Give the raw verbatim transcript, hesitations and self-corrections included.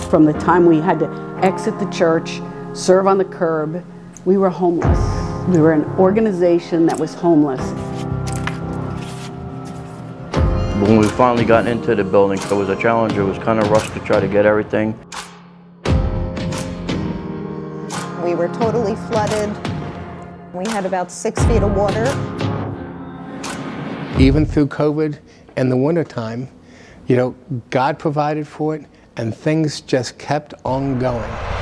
from the time we had to exit the church, serve on the curb. We were homeless. We were an organization that was homeless. When we finally got into the building, it was a challenge. It was kind of rushed to try to get everything. We were totally flooded. We had about six feet of water. Even through COVID and the wintertime, you know, God provided for it, and things just kept on going.